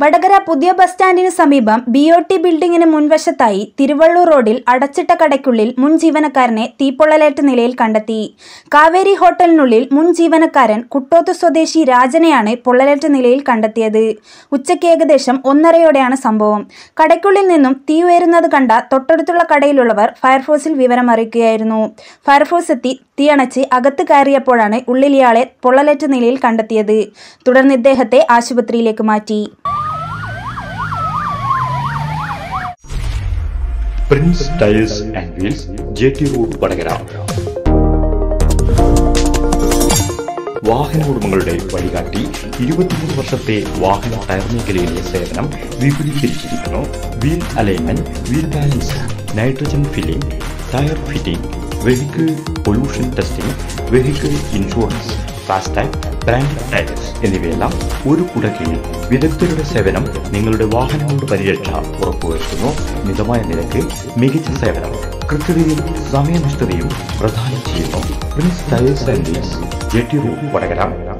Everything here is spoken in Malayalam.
വടകര പുതിയ ബസ് സ്റ്റാൻഡിന് സമീപം BOT ബിൽഡിംഗിന് മുൻവശത്തായി തിരുവള്ളൂർ റോഡിൽ അടച്ചിട്ട കടയ്ക്കുള്ളിൽ മുൻ ജീവനക്കാരനെ തീപ്പൊള്ളലേറ്റ നിലയിൽ കണ്ടെത്തി. കാവേരി ഹോട്ടലിനുള്ളിൽ മുൻ ജീവനക്കാരൻ കുട്ടോത്ത് സ്വദേശി രാജനെയാണ് പൊള്ളലേറ്റ നിലയിൽ കണ്ടെത്തിയത്. ഉച്ചയ്ക്ക് ഏകദേശം 1:30യോടെയാണ് സംഭവം. കടയ്ക്കുള്ളിൽ നിന്നും തീ ഉയരുന്നത് കണ്ട തൊട്ടടുത്തുള്ള കടയിലുള്ളവർ ഫയർഫോഴ്സിൽ വിവരമറിയിക്കുകയായിരുന്നു. ഫയർഫോഴ്സ് എത്തി തീയണച്ച് അകത്ത് കയറിയപ്പോഴാണ് ഉള്ളിൽ ഇയാളെ പൊള്ളലേറ്റ നിലയിൽ കണ്ടെത്തിയത്. തുടർന്ന് ഇദ്ദേഹത്തെ ആശുപത്രിയിലേക്ക് മാറ്റി. Prince tyres and wheels, JT road, Vadakara. വാഹന ഉടമകളുടെ വഴികാട്ടി 23 വർഷത്തെ വാഹന ടയർ മേഖലയിലെ സേവനം വിപുലീകരിച്ചിരിക്കുന്നു. Wheel alignment, wheel balance, nitrogen filling, tyre fitting, vehicle pollution testing, vehicle insurance, FASTag, branded tyres എന്നിവയെല്ലാം ഒരു കുടക്കീഴിൽ വിദഗ്ധരുടെ സേവനം നിങ്ങളുടെ വാഹനങ്ങളുടെ പരിരക്ഷ ഉറപ്പുവരുത്തുന്നു. മിതമായ നിരക്ക്, മികച്ച സേവനം, കൃത്യതയും സമയനിഷ്ഠതയും പ്രദാനം ചെയ്യുന്നു. Prince tyres and wheels, JT road, Vadakara.